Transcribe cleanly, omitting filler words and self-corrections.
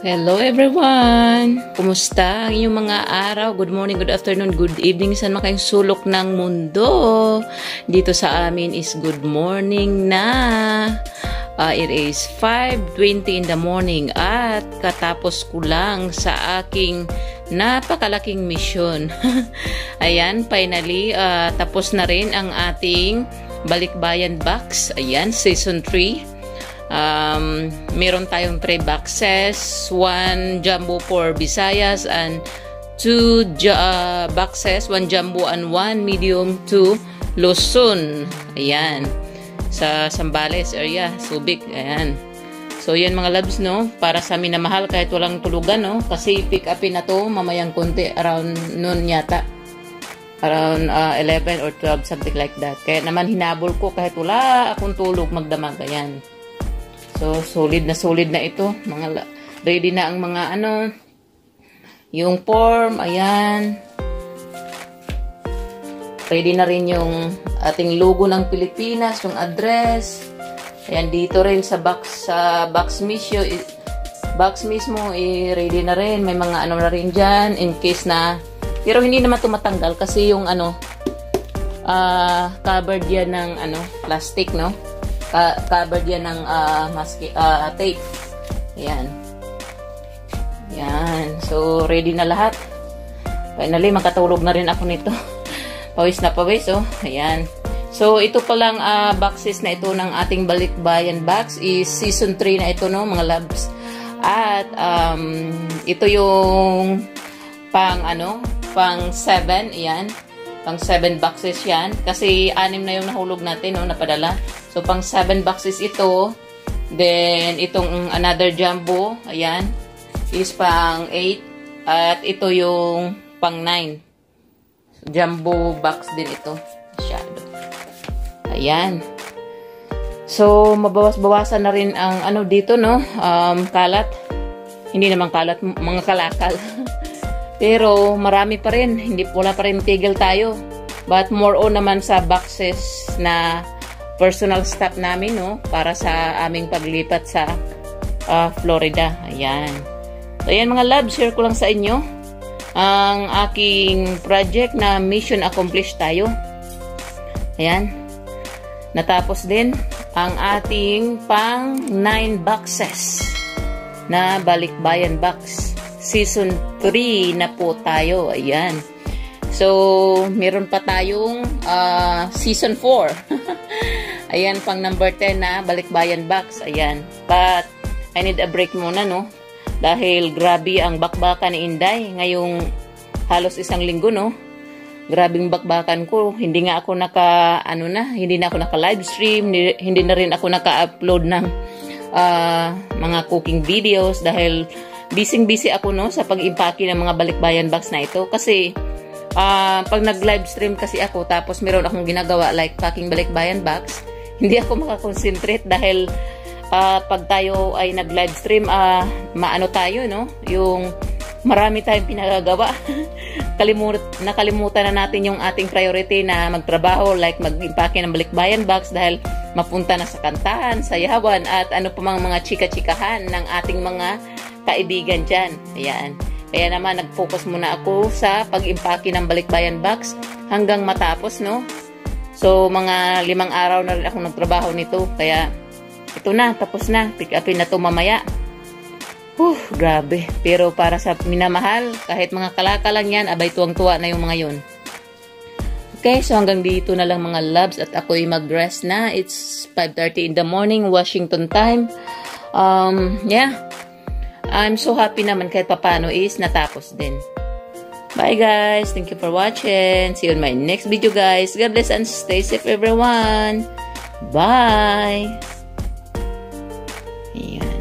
Hello everyone! Kumusta ang inyong mga araw? Good morning, good afternoon, good evening. Saan man kayong sulok ng mundo? Dito sa amin is good morning na. It is 5:20 in the morning at katapos ko lang sa aking napakalaking mission. Ayan, finally, tapos na rin ang ating Balikbayan Box. Ayan, Season 3. Meron tayong 3 boxes, 1 jumbo for Visayas and 2 boxes, 1 jumbo and 1 medium to Luzon. Ayan, sa Zambales area, Subic. Ayan. So yan mga loves, no, para sa amin na mahal kahit walang tulugan, no, kasi pick upin na to mamayang konti around noon yata. Around 11 or 12, something like that. Kaya naman hinabol ko kahit wala akong tulog magdamag. Ayan. So, solid na ito. Ready na ang mga yung form. Ayan. Ready na rin yung ating logo ng Pilipinas, yung address. Ayan, dito rin sa box mismo, ready na rin. May mga na rin dyan in case na, pero hindi naman tumatanggal kasi yung covered yan ng plastic, no? Covered yan ng tape. Ayan. Ayan. So, ready na lahat. Finally, makatulog na rin ako nito. Pawis na pawis, oh. Ayan. So, ito palang boxes na ito ng ating Balikbayan Box is Season 3 na ito, no, mga loves. At, ito yung pang 7. Ayan. Pang 7 boxes yan. Kasi 6 na yung nahulog natin, no, napadala. So, pang 7 boxes ito. Then, itong another jumbo, ayan, is pang 8. At ito yung pang 9. So, jumbo box din ito. Masyado. Ayan. So, mabawas-bawasan na rin ang dito, no, kalat. Hindi naman kalat, mga kalakal. Pero, marami pa rin. Wala pa rin tigil tayo. But, more on naman sa boxes na personal stuff namin, no, para sa aming paglipat sa Florida. Ayan. So, ayan mga love, share ko lang sa inyo ang aking project na mission accomplished tayo. Ayan. Natapos din ang ating pang 9 boxes na Balikbayan Box. Season 3 na po tayo. Ayan. So, meron pa tayong Season 4. Ayan, pang number 10 na Balikbayan Box. Ayan. But, I need a break muna, no? Dahil grabe ang bakbakan ni Inday. Ngayong halos isang linggo, no? Grabing bakbakan ko. Hindi nga ako hindi na ako naka-live stream. Hindi na rin ako naka-upload ng mga cooking videos. Dahil busy ako, no, sa pag-impake ng mga Balikbayan Box na ito. Kasi, pag nag-live stream kasi ako, tapos meron akong ginagawa like packing Balikbayan Box, hindi ako makakonsentrate dahil pag tayo ay nag-live stream, maano tayo, no? Yung marami tayong pinagagawa. Nakalimutan na natin yung ating priority na magtrabaho, like mag-impake ng Balikbayan Box dahil mapunta na sa kantahan, sayawan, at ano pa mga chika-chikahan ng ating mga kaibigan dyan. Ayan. Kaya naman, nag-focus muna ako sa pag-impake ng Balikbayan Box hanggang matapos, no? So, mga 5 araw na rin ako nagtrabaho nito. Kaya, ito na, tapos na. Pick upin na to mamaya. Grabe. Pero para sa minamahal, kahit mga kalaka lang yan, abay tuwang-tuwa na yung mga yun. Okay, so hanggang dito na lang mga loves at ako'y mag-rest na. It's 5:30 in the morning, Washington time. Yeah. I'm so happy naman kahit papano is natapos din. Bye guys. Thank you for watching. See you in my next video guys. God bless and stay safe everyone. Bye. Yeah.